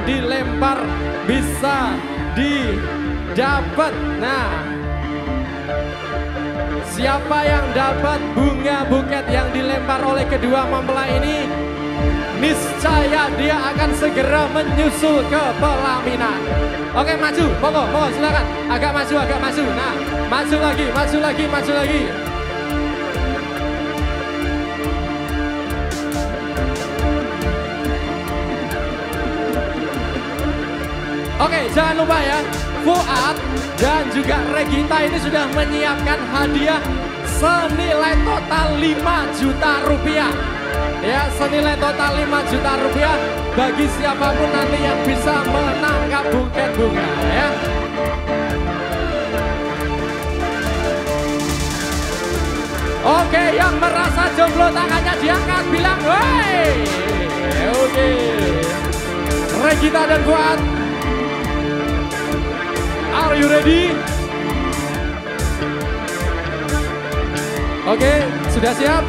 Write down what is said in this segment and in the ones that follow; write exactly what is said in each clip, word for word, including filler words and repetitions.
dilempar bisa didapat. Nah, siapa yang dapat bunga buket yang dilempar oleh kedua mempelai ini, niscaya dia akan segera menyusul ke pelaminan. Oke, maju, monggo, monggo silakan. Agak maju, agak maju. Nah, maju lagi, maju lagi, maju lagi. Oke, jangan lupa ya, Fuad dan juga Regita ini sudah menyiapkan hadiah senilai total lima juta rupiah. Ya, senilai total lima juta rupiah bagi siapapun nanti yang bisa menangkap buket bunga ya. Oke, yang merasa jomblo tangannya diangkat, bilang woi. Oke, Regita dan Fuad, are you ready? Oke, sudah siap?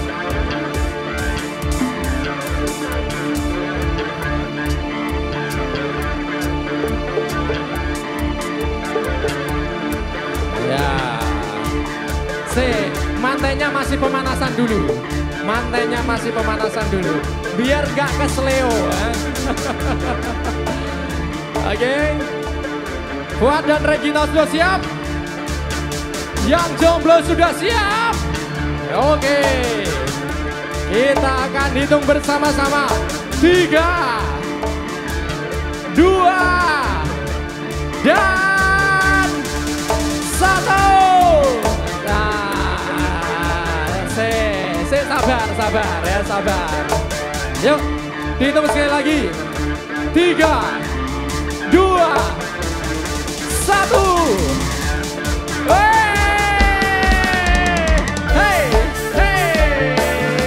Ya. C, mantainya masih pemanasan dulu. Mantainya masih pemanasan dulu. Biar gak kesleo. Oke. Fuad dan Regina sudah siap? Yang jomblo sudah siap? Oke. Kita akan hitung bersama-sama. Tiga, dua, dan satu. Nah, se, se sabar, sabar ya, sabar. Yuk, dihitung sekali lagi. Tiga, dua, satu. Hey, hey, hey.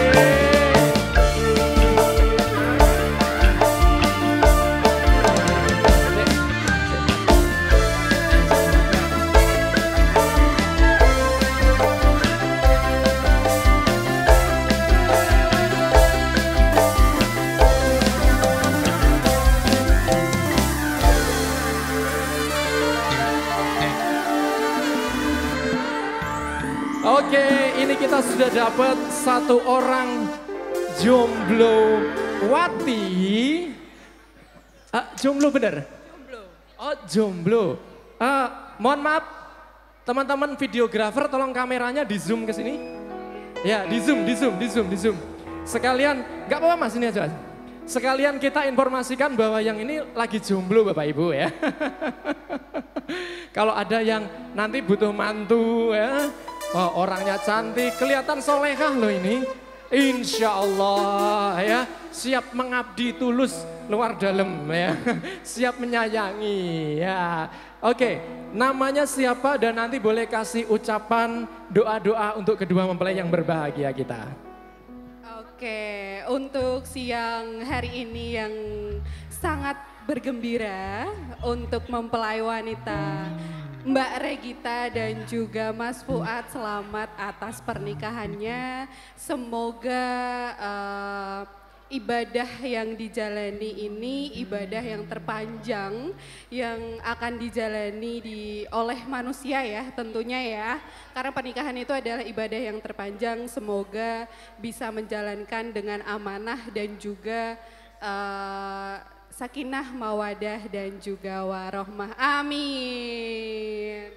Oke, ini kita sudah dapat satu orang jomblo wati. Uh, jomblo bener? Jomblo. Oh, jomblo. Uh, mohon maaf, teman-teman videografer, tolong kameranya di zoom ke sini. Ya, di zoom, di zoom, di zoom, di zoom. Sekalian, nggak apa-apa mas, ini aja. Sekalian kita informasikan bahwa yang ini lagi jomblo Bapak Ibu ya. Kalau ada yang nanti butuh mantu ya. Oh, orangnya cantik, kelihatan solehah loh ini. Insya Allah ya, siap mengabdi tulus luar dalam ya, siap menyayangi ya. Oke, namanya siapa dan nanti boleh kasih ucapan doa-doa untuk kedua mempelai yang berbahagia kita. Oke, untuk siang hari ini yang sangat bergembira untuk mempelai wanita Mbak Regita dan juga Mas Fuad, selamat atas pernikahannya. Semoga uh, ibadah yang dijalani ini ibadah yang terpanjang yang akan dijalani di oleh manusia ya tentunya ya. Karena pernikahan itu adalah ibadah yang terpanjang, semoga bisa menjalankan dengan amanah dan juga uh, sakinah, mawadah, dan juga warohmah. Amin.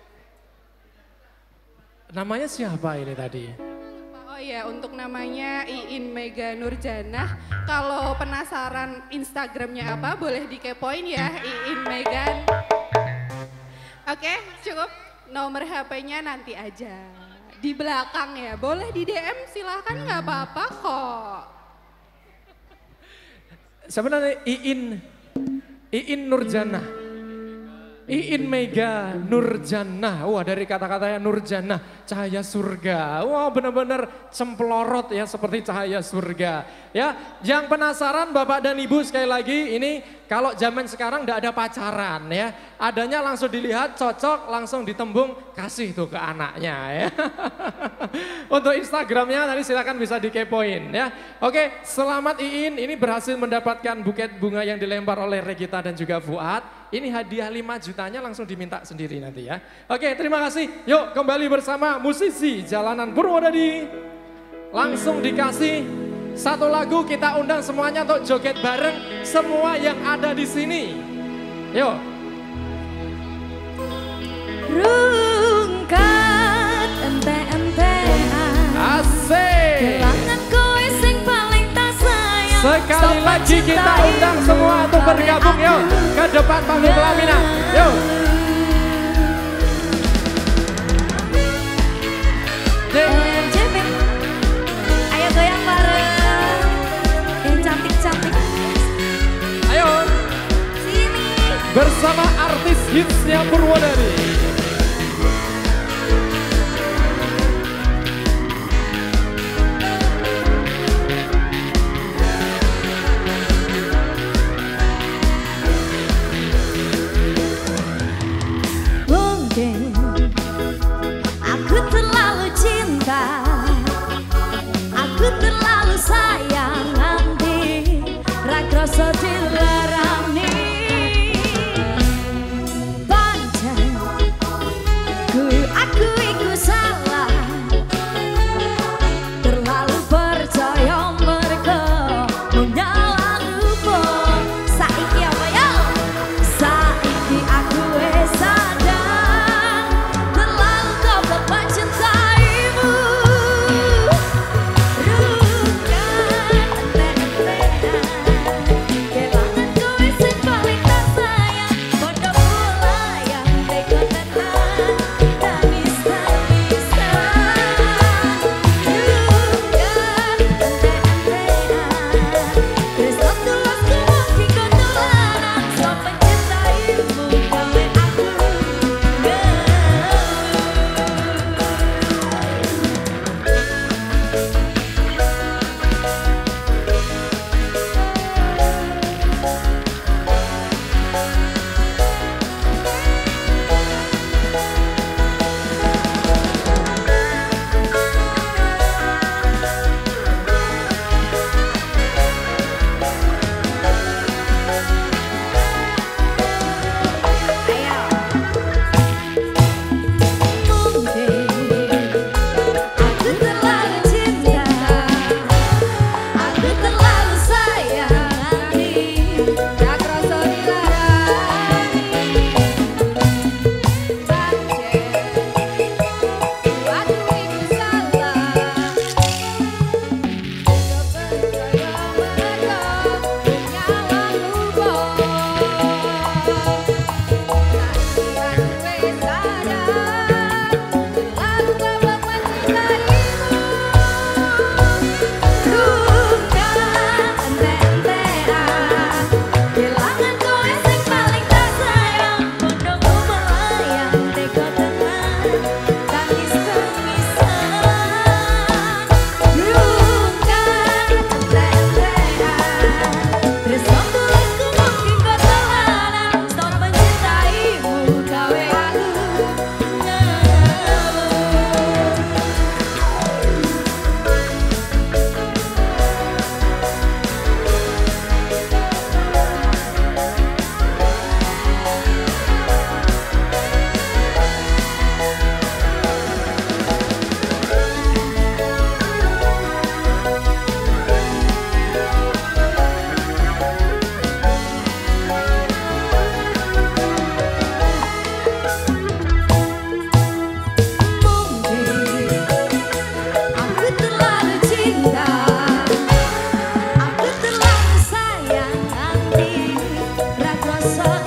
Namanya siapa ini tadi? Oh ya, untuk namanya Iin Mega Nurjanah. Kalau penasaran Instagramnya apa, boleh dikepoin ya, Iin Megan. Oke, cukup. Nomor H P-nya nanti aja. Di belakang ya, boleh di D M silahkan, nggak apa-apa kok. Sebenarnya Iin, Iin Nurjanah. Iin Mega Nurjannah, wah dari kata-katanya Nurjannah, cahaya surga. Wah benar-benar cemplorot ya seperti cahaya surga. Ya, yang penasaran Bapak dan Ibu sekali lagi ini kalau zaman sekarang tidak ada pacaran ya. Adanya langsung dilihat cocok langsung ditembung kasih tuh ke anaknya ya. Untuk Instagramnya nanti silakan bisa dikepoin ya. Oke, selamat Iin, ini berhasil mendapatkan buket bunga yang dilempar oleh Regita dan juga Fuad. Ini hadiah lima jutanya langsung diminta sendiri nanti ya. Oke, terima kasih. Yuk kembali bersama musisi Jalanan Purwodadi. Langsung dikasih satu lagu, kita undang semuanya untuk joget bareng semua yang ada di sini. Yuk. Rungkat ente-entean. Asik. Kelangan kowe sing paling tak sayang. Sekali lagi kita undang semua untuk bergabung yuk ke depan panggung pelaminan. Yuk. M J P. Ayo goyang bareng. Yang cantik-cantik. Ayo. Sini. Bersama artis hitsnya Purwodadi. Aku terlalu cinta, aku terlalu sayang nanti rakrasa dilarani. Pancen ku aku iku salah, terlalu percaya mereka menyalah lupa. Saiki apa ya? Saiki aku wes rasa